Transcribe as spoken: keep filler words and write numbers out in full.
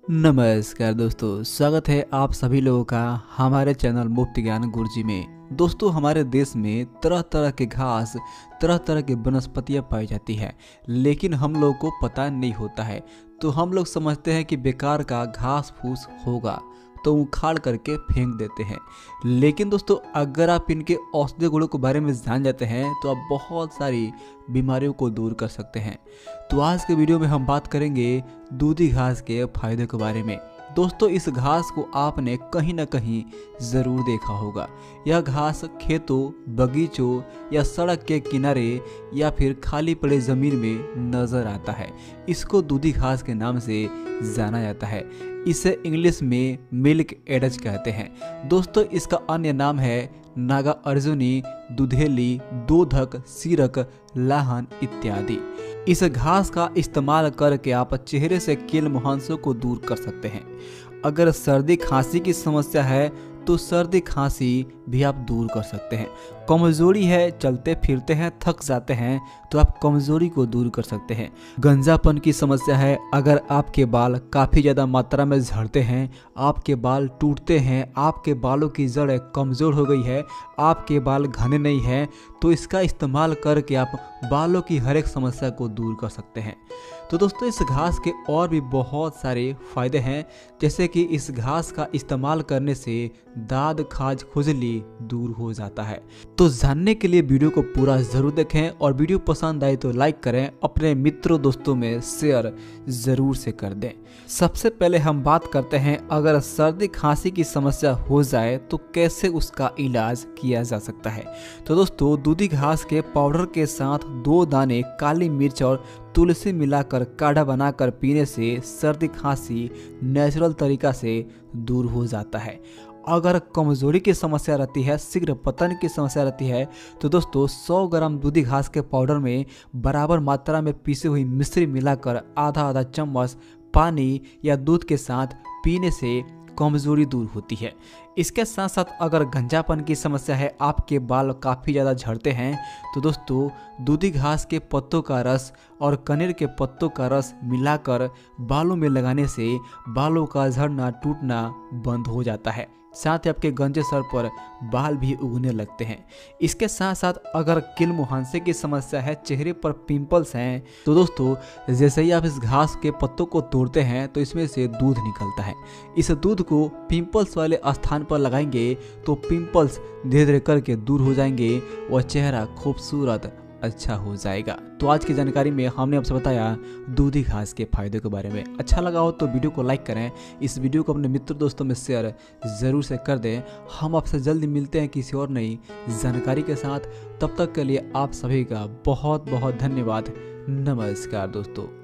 नमस्कार दोस्तों, स्वागत है आप सभी लोगों का हमारे चैनल मुफ्त ज्ञान गुरुजी में। दोस्तों, हमारे देश में तरह तरह के घास, तरह तरह की वनस्पतियाँ पाई जाती है, लेकिन हम लोगों को पता नहीं होता है। तो हम लोग समझते हैं कि बेकार का घास फूस होगा तो उखाड़ करके फेंक देते हैं। लेकिन दोस्तों, अगर आप इनके औषधीय गुणों के बारे में जान जाते हैं तो आप बहुत सारी बीमारियों को दूर कर सकते हैं। तो आज के वीडियो में हम बात करेंगे दूधी घास के फायदे के बारे में। दोस्तों, इस घास को आपने कहीं ना कहीं ज़रूर देखा होगा। यह घास खेतों, बगीचों या सड़क के किनारे या फिर खाली पड़े ज़मीन में नज़र आता है। इसको दूधी घास के नाम से जाना जाता है। इसे इंग्लिश में मिल्क एडज कहते हैं। दोस्तों, इसका अन्य नाम है नागा अर्जुनी, दुधेली, दोधक, सीरक, लाहन इत्यादि। इस घास का इस्तेमाल करके आप चेहरे से कील मुहांसों को दूर कर सकते हैं। अगर सर्दी खांसी की समस्या है तो सर्दी खांसी भी आप दूर कर सकते हैं। कमजोरी है, चलते फिरते हैं, थक जाते हैं, तो आप कमजोरी को दूर कर सकते हैं। गंजापन की समस्या है, अगर आपके बाल काफ़ी ज़्यादा मात्रा में झड़ते हैं, आपके बाल टूटते हैं, आपके बालों की जड़ कमज़ोर हो गई है, आपके बाल घने नहीं हैं, तो इसका इस्तेमाल करके आप बालों की हर एक समस्या को दूर कर सकते हैं। तो दोस्तों, इस घास के और भी बहुत सारे फायदे हैं, जैसे कि इस घास का इस्तेमाल करने से दाद, खाज, खुजली दूर हो जाता है। तो जानने के लिए वीडियो को पूरा ज़रूर देखें और वीडियो पसंद आए तो लाइक करें, अपने मित्रों दोस्तों में शेयर ज़रूर से कर दें। सबसे पहले हम बात करते हैं, अगर सर्दी खांसी की समस्या हो जाए तो कैसे उसका इलाज किया जा सकता है। तो दोस्तों, दूधी घास के पाउडर के साथ दो दाने काली मिर्च और तुलसी मिलाकर काढ़ा बनाकर पीने से सर्दी खांसी नेचुरल तरीका से दूर हो जाता है। अगर कमजोरी की समस्या रहती है, शीघ्र पतन की समस्या रहती है, तो दोस्तों सौ ग्राम दूधी घास के पाउडर में बराबर मात्रा में पीसी हुई मिश्री मिलाकर आधा आधा चम्मच पानी या दूध के साथ पीने से कमजोरी दूर होती है। इसके साथ साथ अगर गंजापन की समस्या है, आपके बाल काफ़ी ज़्यादा झड़ते हैं, तो दोस्तों दूधी घास के पत्तों का रस और कनेर के पत्तों का रस मिलाकर बालों में लगाने से बालों का झड़ना टूटना बंद हो जाता है। साथ ही आपके गंजे सर पर बाल भी उगने लगते हैं। इसके साथ साथ अगर कील मुहांसे की समस्या है, चेहरे पर पिंपल्स हैं, तो दोस्तों जैसे ही आप इस घास के पत्तों को तोड़ते हैं तो इसमें से दूध निकलता है। इस दूध को पिंपल्स वाले स्थान पर लगाएंगे तो पिंपल्स धीरे धीरे करके दूर हो जाएंगे और चेहरा खूबसूरत अच्छा हो जाएगा। तो आज की जानकारी में हमने आपसे बताया दूधी घास के फायदे के बारे में। अच्छा लगा हो तो वीडियो को लाइक करें, इस वीडियो को अपने मित्र दोस्तों में शेयर ज़रूर से कर दें। हम आपसे जल्दी मिलते हैं किसी और नई जानकारी के साथ। तब तक के लिए आप सभी का बहुत बहुत धन्यवाद। नमस्कार दोस्तों।